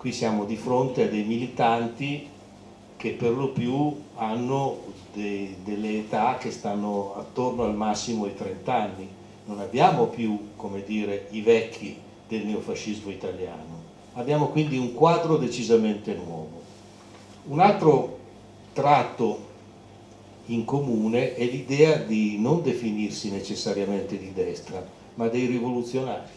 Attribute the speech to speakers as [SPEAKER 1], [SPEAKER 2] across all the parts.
[SPEAKER 1] qui siamo di fronte a dei militanti che per lo più hanno delle età che stanno attorno al massimo ai 30 anni. Non abbiamo più, come dire, i vecchi del neofascismo italiano. Abbiamo quindi un quadro decisamente nuovo. Un altro tratto in comune è l'idea di non definirsi necessariamente di destra, ma dei rivoluzionari,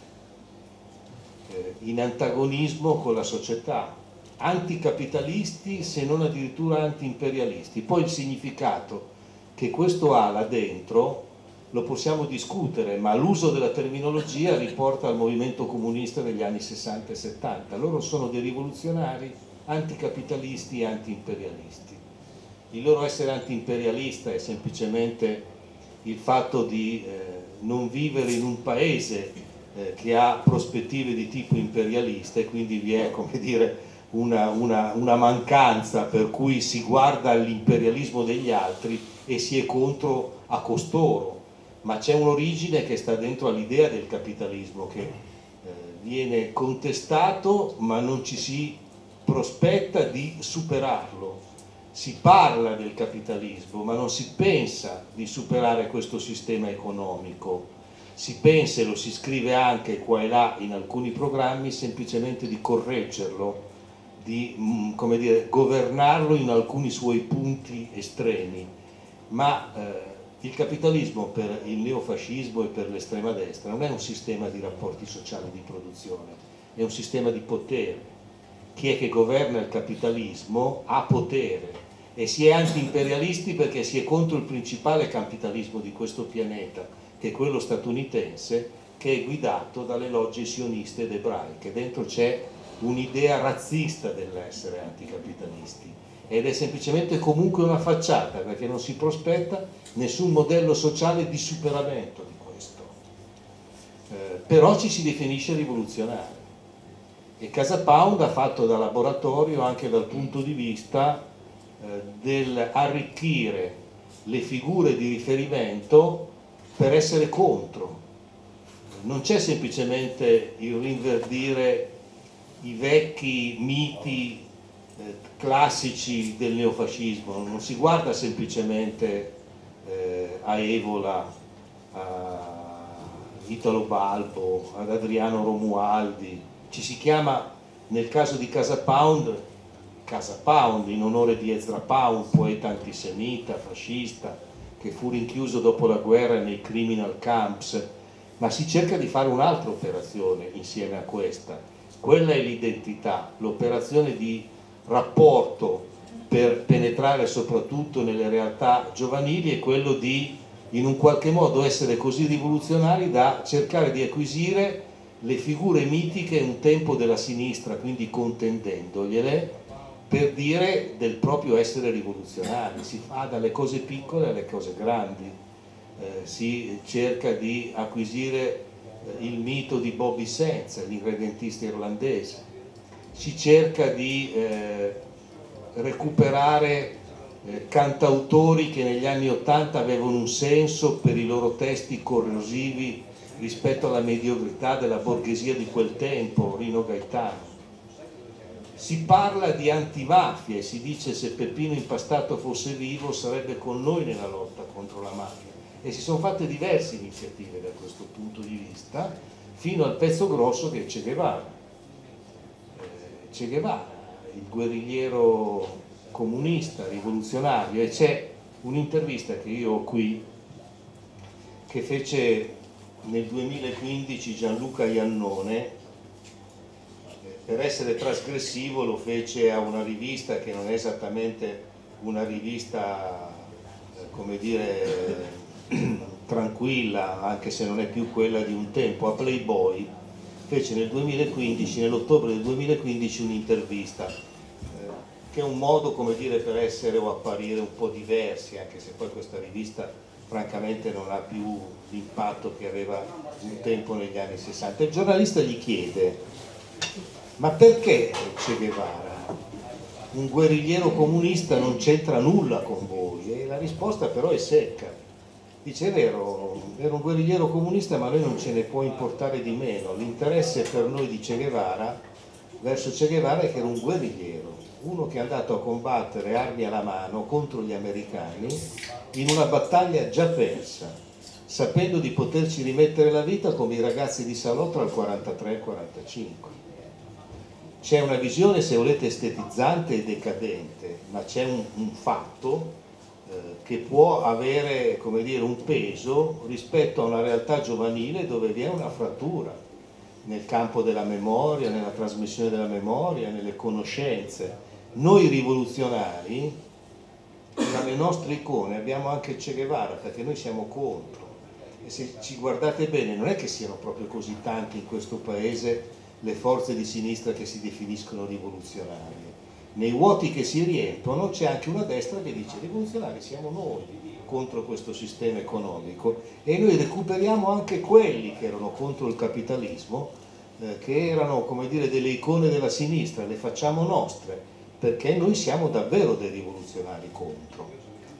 [SPEAKER 1] in antagonismo con la società, anticapitalisti se non addirittura anti-imperialisti. Poi il significato che questo ha là dentro lo possiamo discutere, ma l'uso della terminologia riporta al movimento comunista degli anni 60 e 70. Loro sono dei rivoluzionari anticapitalisti e anti-imperialisti. Il loro essere anti-imperialista è semplicemente il fatto di non vivere in un paese che ha prospettive di tipo imperialista, e quindi vi è, come dire, una mancanza per cui si guarda all'imperialismo degli altri e si è contro a costoro, ma c'è un'origine che sta dentro all'idea del capitalismo che viene contestato, ma non ci si prospetta di superarlo. Si parla del capitalismo, ma non si pensa di superare questo sistema economico. Si pensa, e lo si scrive anche qua e là in alcuni programmi, semplicemente di correggerlo, di, come dire, governarlo in alcuni suoi punti estremi. Ma il capitalismo per il neofascismo e per l'estrema destra non è un sistema di rapporti sociali di produzione, è un sistema di potere. Chi è che governa il capitalismo ha potere, e si è anti-imperialisti perché si è contro il principale capitalismo di questo pianeta, che è quello statunitense, che è guidato dalle logge sioniste ed ebraiche. Dentro c'è un'idea razzista dell'essere anticapitalisti, ed è semplicemente comunque una facciata, perché non si prospetta nessun modello sociale di superamento di questo. Però ci si definisce rivoluzionari, e Casa Pound ha fatto da laboratorio anche dal punto di vista dell'arricchire le figure di riferimento per essere contro. Non c'è semplicemente il rinverdire i vecchi miti classici del neofascismo, non si guarda semplicemente a Evola, a Italo Balbo, ad Adriano Romualdi. Ci si chiama, nel caso di Casa Pound in onore di Ezra Pound, poeta antisemita, fascista, che fu rinchiuso dopo la guerra nei criminal camps, ma si cerca di fare un'altra operazione insieme a questa. Quella è l'identità, l'operazione di rapporto per penetrare soprattutto nelle realtà giovanili, è quello di, in un qualche modo, essere così rivoluzionari da cercare di acquisire le figure mitiche un tempo della sinistra, quindi contendendogliele, per dire del proprio essere rivoluzionari. Si fa dalle cose piccole alle cose grandi, si cerca di acquisire il mito di Bobby Sands, l'irredentista irlandese, si cerca di recuperare cantautori che negli anni '80 avevano un senso per i loro testi corrosivi rispetto alla mediocrità della borghesia di quel tempo, Rino Gaetano. Si parla di antimafia e si dice: se Peppino Impastato fosse vivo sarebbe con noi nella lotta contro la mafia, e si sono fatte diverse iniziative da questo punto di vista, fino al pezzo grosso che è Che Guevara. Che Guevara, il guerrigliero comunista, rivoluzionario, e c'è un'intervista che io ho qui, che fece nel 2015 Gianluca Iannone. Per essere trasgressivo lo fece a una rivista che non è esattamente una rivista, come dire, tranquilla, anche se non è più quella di un tempo, a Playboy. Fece nel 2015, nell'ottobre del 2015, un'intervista, che è un modo, come dire, per essere o apparire un po' diversi, anche se poi questa rivista francamente non ha più l'impatto che aveva un tempo negli anni 60. Il giornalista gli chiede: ma perché Che Guevara, un guerrigliero comunista, non c'entra nulla con voi? E la risposta però è secca. Dice: è vero, era un guerrigliero comunista, ma a noi non ce ne può importare di meno. L'interesse per noi di Che Guevara verso Che Guevara è che era un guerrigliero, uno che è andato a combattere armi alla mano contro gli americani in una battaglia già persa, sapendo di poterci rimettere la vita come i ragazzi di Salò tra il 43 e il 45. C'è una visione, se volete, estetizzante e decadente, ma c'è un fatto che può avere, come dire, un peso rispetto a una realtà giovanile dove vi è una frattura nel campo della memoria, nella trasmissione della memoria, nelle conoscenze. Noi rivoluzionari, dalle nostre icone, abbiamo anche Che Guevara, perché noi siamo contro. E se ci guardate bene, non è che siano proprio così tanti in questo paese le forze di sinistra che si definiscono rivoluzionarie. Nei vuoti che si riempiono c'è anche una destra che dice rivoluzionari siamo noi contro questo sistema economico, e noi recuperiamo anche quelli che erano contro il capitalismo, che erano, come dire, delle icone della sinistra, le facciamo nostre, perché noi siamo davvero dei rivoluzionari contro.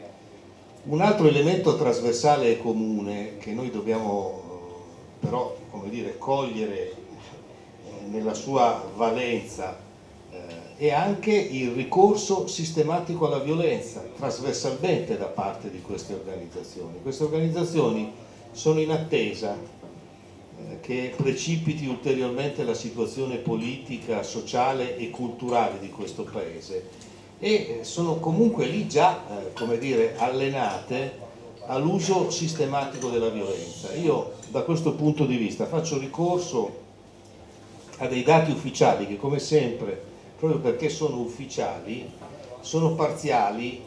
[SPEAKER 1] Un altro elemento trasversale e comune che noi dobbiamo però, come dire, cogliere nella sua valenza è anche il ricorso sistematico alla violenza, trasversalmente da parte di queste organizzazioni. Queste organizzazioni sono in attesa che precipiti ulteriormente la situazione politica, sociale e culturale di questo Paese, e sono comunque lì già, come dire, allenate all'uso sistematico della violenza. Io da questo punto di vista faccio ricorso a dei dati ufficiali che, come sempre, proprio perché sono ufficiali, sono parziali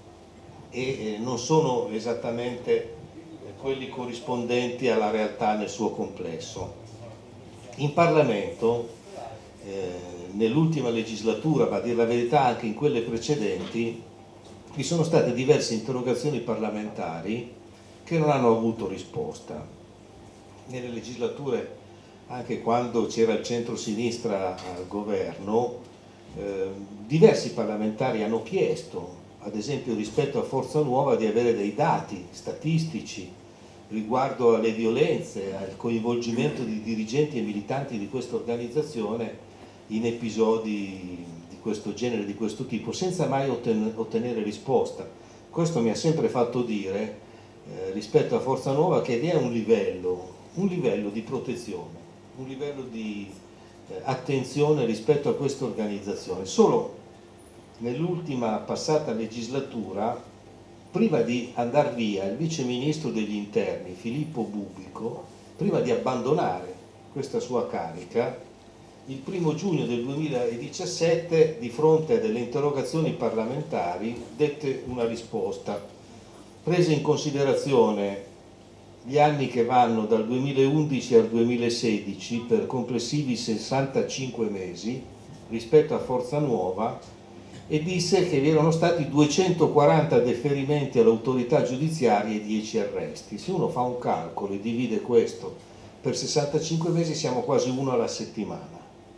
[SPEAKER 1] e non sono esattamente quelli corrispondenti alla realtà nel suo complesso. In Parlamento, nell'ultima legislatura, ma a dire la verità anche in quelle precedenti, vi sono state diverse interrogazioni parlamentari che non hanno avuto risposta. Nelle legislature, anche quando c'era il centro-sinistra al governo, diversi parlamentari hanno chiesto, ad esempio rispetto a Forza Nuova, di avere dei dati statistici riguardo alle violenze, al coinvolgimento di dirigenti e militanti di questa organizzazione in episodi di questo genere, di questo tipo, senza mai ottenere risposta. Questo mi ha sempre fatto dire, rispetto a Forza Nuova, che vi è un livello di protezione, un livello di attenzione rispetto a questa organizzazione. Solo nell'ultima passata legislatura, prima di andare via, il vice ministro degli interni Filippo Bubbico, prima di abbandonare questa sua carica, il 1° giugno del 2017, di fronte a delle interrogazioni parlamentari, dette una risposta. Prese in considerazione gli anni che vanno dal 2011 al 2016 per complessivi 65 mesi rispetto a Forza Nuova, e disse che vi erano stati 240 deferimenti all'autorità giudiziaria e 10 arresti. Se uno fa un calcolo e divide questo per 65 mesi, siamo quasi uno alla settimana.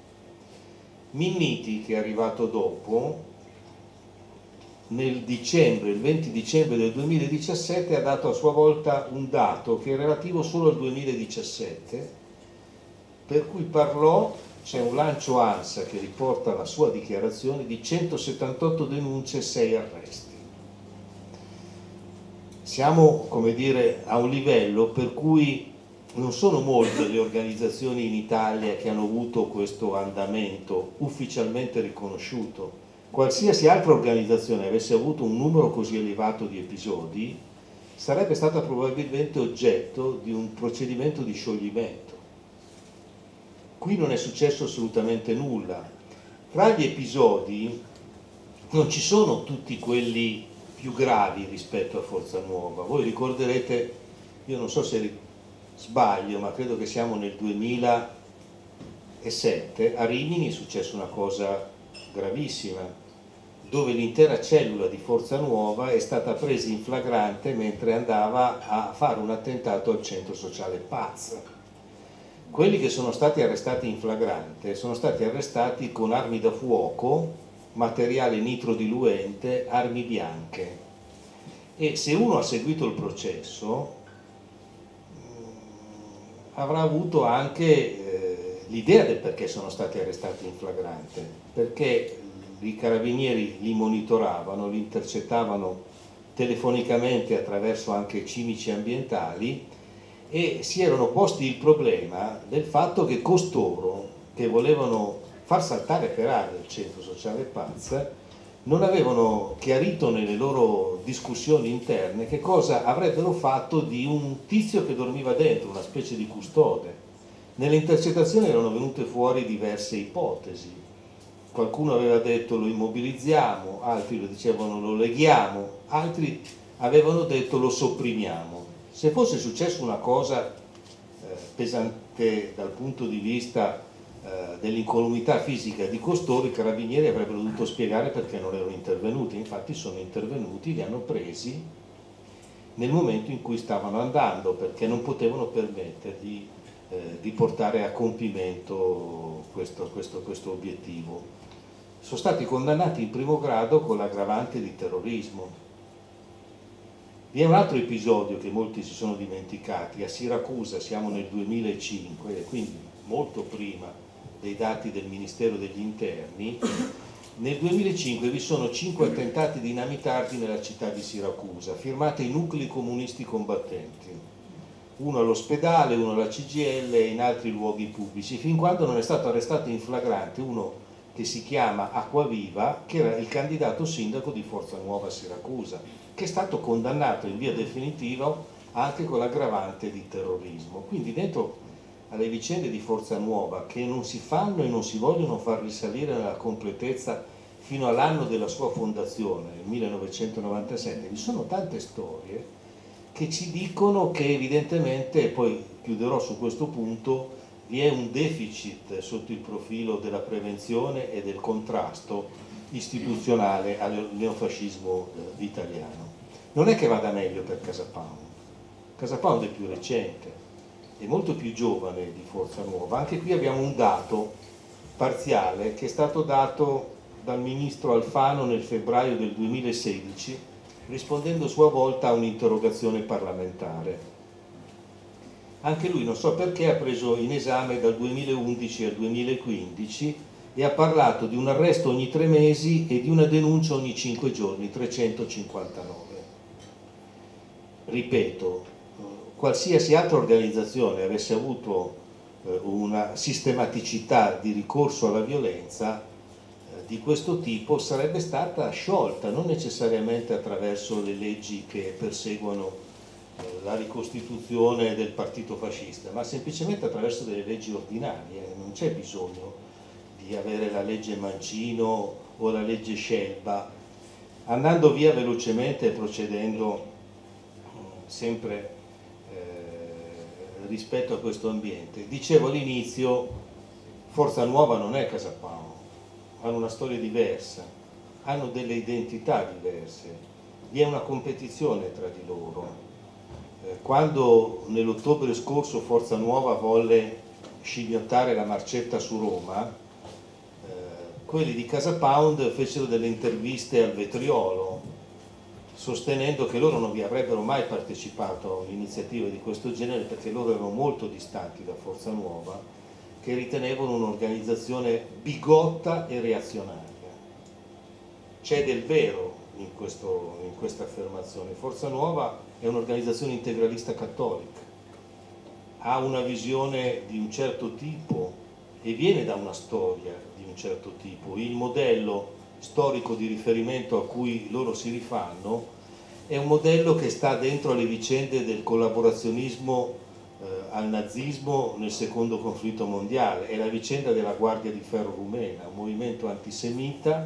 [SPEAKER 1] Minniti, che è arrivato dopo, il 20 dicembre del 2017 ha dato a sua volta un dato che è relativo solo al 2017, per cui parlò, c'è un lancio ANSA che riporta la sua dichiarazione, di 178 denunce e 6 arresti. Siamo, come dire, a un livello per cui non sono molte le organizzazioni in Italia che hanno avuto questo andamento ufficialmente riconosciuto. Qualsiasi altra organizzazione avesse avuto un numero così elevato di episodi sarebbe stata probabilmente oggetto di un procedimento di scioglimento. Qui non è successo assolutamente nulla. Tra gli episodi non ci sono tutti quelli più gravi rispetto a Forza Nuova. Voi ricorderete, io non so se sbaglio, ma credo che siamo nel 2007, a Rimini è successa una cosa gravissima, dove l'intera cellula di Forza Nuova è stata presa in flagrante mentre andava a fare un attentato al centro sociale Paz. Quelli che sono stati arrestati in flagrante sono stati arrestati con armi da fuoco, materiale nitrodiluente, armi bianche, e se uno ha seguito il processo avrà avuto anche l'idea del perché sono stati arrestati in flagrante, perché i carabinieri li monitoravano, li intercettavano telefonicamente attraverso anche cimici ambientali e si erano posti il problema del fatto che costoro, che volevano far saltare per aria il centro sociale Paz, non avevano chiarito nelle loro discussioni interne che cosa avrebbero fatto di un tizio che dormiva dentro, una specie di custode. Nelle intercettazioni erano venute fuori diverse ipotesi. Qualcuno aveva detto lo immobilizziamo, altri lo dicevano lo leghiamo, altri avevano detto lo sopprimiamo. Se fosse successa una cosa pesante dal punto di vista dell'incolumità fisica di costoro, i carabinieri avrebbero dovuto spiegare perché non erano intervenuti. Infatti sono intervenuti, li hanno presi nel momento in cui stavano andando, perché non potevano permettergli di portare a compimento questo obiettivo. Sono stati condannati in primo grado con l'aggravante di terrorismo. Vi è un altro episodio che molti si sono dimenticati. A Siracusa, siamo nel 2005, quindi molto prima dei dati del Ministero degli Interni, nel 2005 vi sono 5 attentati dinamitardi nella città di Siracusa, firmati ai nuclei comunisti combattenti, uno all'ospedale, uno alla CGIL e in altri luoghi pubblici, fin quando non è stato arrestato in flagrante uno che si chiama Acquaviva, che era il candidato sindaco di Forza Nuova a Siracusa, che è stato condannato in via definitiva anche con l'aggravante di terrorismo. Quindi dentro alle vicende di Forza Nuova, che non si fanno e non si vogliono far risalire nella completezza fino all'anno della sua fondazione, nel 1997, vi sono tante storie che ci dicono che evidentemente, poi chiuderò su questo punto, vi è un deficit sotto il profilo della prevenzione e del contrasto istituzionale al neofascismo italiano. Non è che vada meglio per Casa Pound. Casa Pound è più recente, è molto più giovane di Forza Nuova. Anche qui abbiamo un dato parziale che è stato dato dal ministro Alfano nel febbraio del 2016, rispondendo a sua volta a un'interrogazione parlamentare. Anche lui, non so perché, ha preso in esame dal 2011 al 2015 e ha parlato di un arresto ogni 3 mesi e di una denuncia ogni 5 giorni, 359. Ripeto, qualsiasi altra organizzazione avesse avuto una sistematicità di ricorso alla violenza di questo tipo sarebbe stata sciolta, non necessariamente attraverso le leggi che perseguono la ricostituzione del partito fascista, ma semplicemente attraverso delle leggi ordinarie. Non c'è bisogno di avere la legge Mancino o la legge Scelba. Andando via velocemente e procedendo sempre rispetto a questo ambiente, dicevo all'inizio, Forza Nuova non è Casa Pound, hanno una storia diversa, hanno delle identità diverse, vi è una competizione tra di loro. Quando nell'ottobre scorso Forza Nuova volle scimmiottare la marcetta su Roma, quelli di Casa Pound fecero delle interviste al vetriolo, sostenendo che loro non vi avrebbero mai partecipato a un'iniziativa di questo genere perché loro erano molto distanti da Forza Nuova, che ritenevano un'organizzazione bigotta e reazionaria. C'è del vero in questa affermazione. Forza Nuova è un'organizzazione integralista cattolica, ha una visione di un certo tipo e viene da una storia di un certo tipo. Il modello storico di riferimento a cui loro si rifanno è un modello che sta dentro le vicende del collaborazionismo al nazismo nel secondo conflitto mondiale. È la vicenda della Guardia di Ferro rumena, un movimento antisemita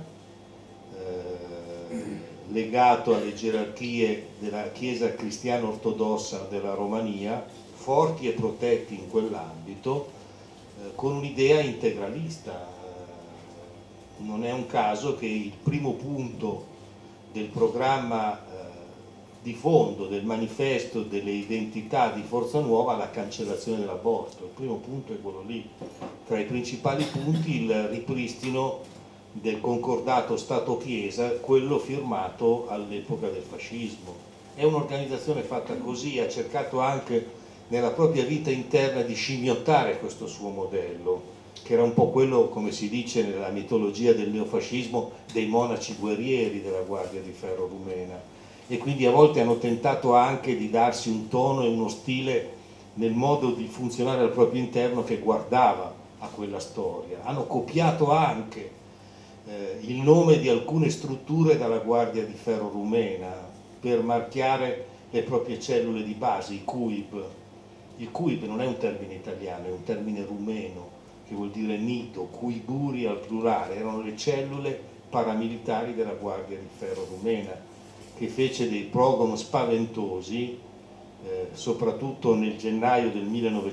[SPEAKER 1] legato alle gerarchie della Chiesa cristiana ortodossa della Romania, forti e protetti in quell'ambito, con un'idea integralista. Non è un caso che il primo punto del programma di fondo, del manifesto delle identità di Forza Nuova, la cancellazione dell'aborto. Il primo punto è quello lì. Tra i principali punti il ripristino del concordato Stato-Chiesa, quello firmato all'epoca del fascismo. È un'organizzazione fatta così, ha cercato anche nella propria vita interna di scimmiottare questo suo modello. che era un po' quello, come si dice nella mitologia del neofascismo, dei monaci guerrieri della Guardia di Ferro rumena, e quindi a volte hanno tentato anche di darsi un tono e uno stile nel modo di funzionare al proprio interno che guardava a quella storia. Hanno copiato anche il nome di alcune strutture dalla Guardia di Ferro rumena per marchiare le proprie cellule di base, i CUIB. Il CUIB non è un termine italiano, è un termine rumeno che vuol dire nido, cuiburi al plurale, erano le cellule paramilitari della Guardia di Ferro rumena, che fece dei pogrom spaventosi, soprattutto nel gennaio del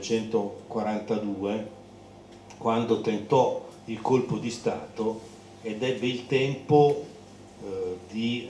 [SPEAKER 1] 1942, quando tentò il colpo di Stato ed ebbe il tempo di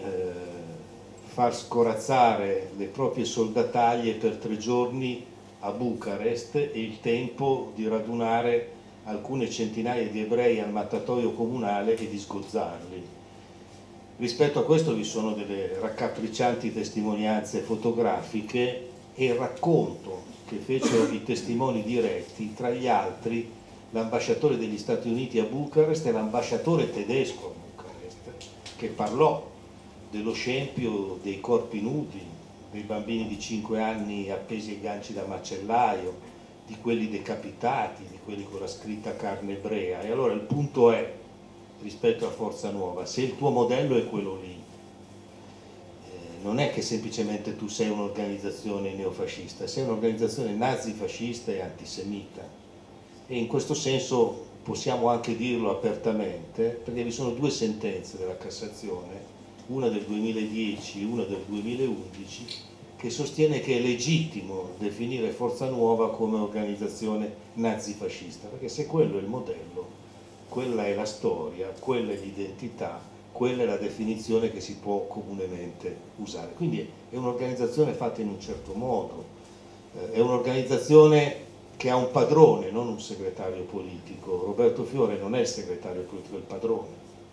[SPEAKER 1] far scorazzare le proprie soldataglie per 3 giorni a Bucarest e il tempo di radunare alcune centinaia di ebrei al mattatoio comunale e di sgozzarli. Rispetto a questo vi sono delle raccapriccianti testimonianze fotografiche e il racconto che fecero i testimoni diretti, tra gli altri l'ambasciatore degli Stati Uniti a Bucarest e l'ambasciatore tedesco a Bucarest, che parlò dello scempio dei corpi nudi, dei bambini di 5 anni appesi ai ganci da macellaio, di quelli decapitati, di quelli con la scritta carne ebrea. E allora il punto è, rispetto a Forza Nuova, se il tuo modello è quello lì, non è che semplicemente tu sei un'organizzazione neofascista, sei un'organizzazione nazifascista e antisemita. E in questo senso possiamo anche dirlo apertamente, perché vi sono 2 sentenze della Cassazione, una del 2010 e una del 2011, che sostiene che è legittimo definire Forza Nuova come organizzazione nazifascista, perché se quello è il modello, quella è la storia, quella è l'identità, quella è la definizione che si può comunemente usare. Quindi è un'organizzazione fatta in un certo modo, è un'organizzazione che ha un padrone, non un segretario politico. Roberto Fiore non è il segretario politico, è il padrone,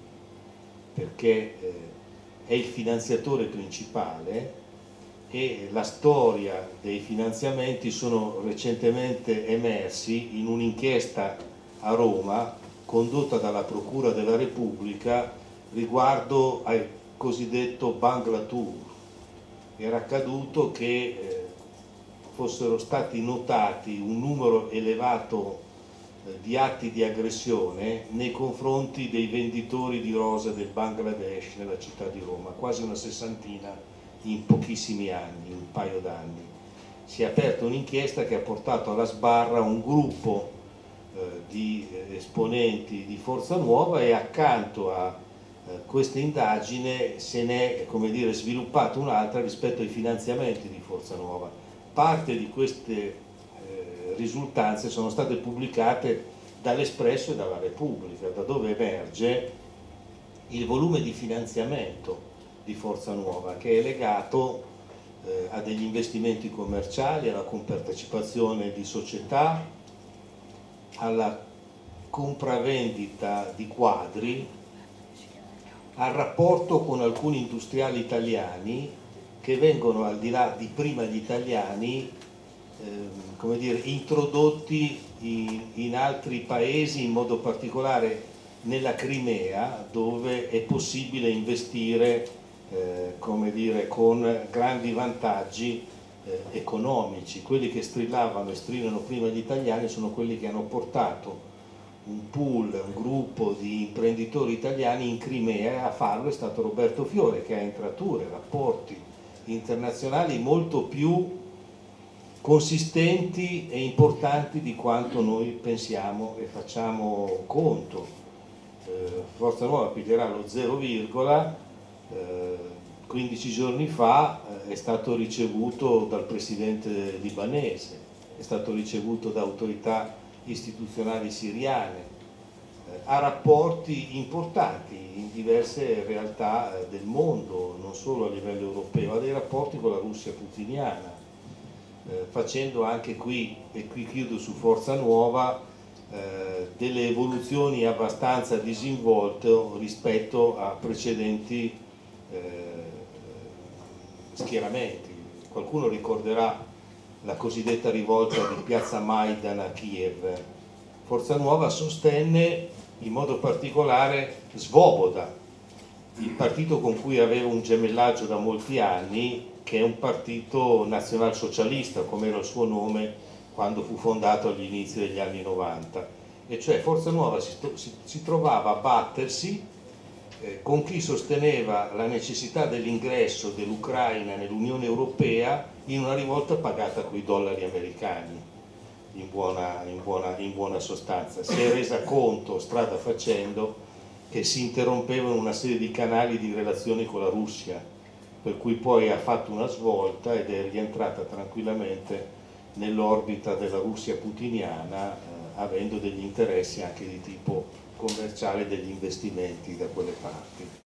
[SPEAKER 1] perché è il finanziatore principale, e la storia dei finanziamenti sono recentemente emersi in un'inchiesta a Roma condotta dalla Procura della Repubblica riguardo al cosiddetto Bangla Tour. Era accaduto che fossero stati notati un numero elevato di atti di aggressione nei confronti dei venditori di rosa del Bangladesh nella città di Roma, quasi una 60ina in pochissimi anni, in un paio d'anni. Si è aperta un'inchiesta che ha portato alla sbarra un gruppo di esponenti di Forza Nuova, e accanto a questa indagine se n'è, come dire, sviluppata un'altra rispetto ai finanziamenti di Forza Nuova. Parte di queste risultanze sono state pubblicate dall'Espresso e dalla Repubblica, da dove emerge il volume di finanziamento di Forza Nuova, che è legato a degli investimenti commerciali, alla compartecipazione di società, alla compravendita di quadri, al rapporto con alcuni industriali italiani che vengono, al di là di prima gli italiani, come dire, introdotti in altri paesi, in modo particolare nella Crimea, dove è possibile investire come dire, con grandi vantaggi economici. Quelli che strillavano e strillano prima gli italiani sono quelli che hanno portato un pool, un gruppo di imprenditori italiani in Crimea, e a farlo è stato Roberto Fiore, che ha entrature, rapporti internazionali molto più consistenti e importanti di quanto noi pensiamo e facciamo conto. Forza Nuova piglierà lo 0, 15 giorni fa è stato ricevuto dal presidente libanese, è stato ricevuto da autorità istituzionali siriane, ha rapporti importanti in diverse realtà del mondo, non solo a livello europeo, ha dei rapporti con la Russia putiniana, facendo anche qui, e qui chiudo su Forza Nuova, delle evoluzioni abbastanza disinvolte rispetto a precedenti schieramenti. Qualcuno ricorderà la cosiddetta rivolta di piazza Maidan a Kiev. Forza Nuova sostenne in modo particolare Svoboda, il partito con cui aveva un gemellaggio da molti anni, che è un partito nazionalsocialista, come era il suo nome quando fu fondato agli inizi degli anni 90. E cioè Forza Nuova si trovava a battersi con chi sosteneva la necessità dell'ingresso dell'Ucraina nell'Unione Europea in una rivolta pagata coi dollari americani. In buona sostanza, si è resa conto strada facendo che si interrompevano una serie di canali di relazioni con la Russia, per cui poi ha fatto una svolta ed è rientrata tranquillamente nell'orbita della Russia putiniana, avendo degli interessi anche di tipo commerciale, degli investimenti da quelle parti.